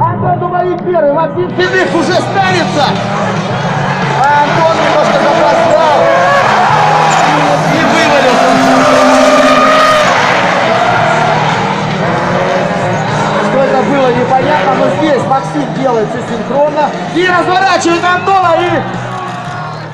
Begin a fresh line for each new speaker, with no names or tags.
Антон Дубовик первый, Максим Седых уже ставится. А Антон немножко запоздал и вывалился. Что это было, непонятно, но здесь Максим делает все синхронно и разворачивает Антона и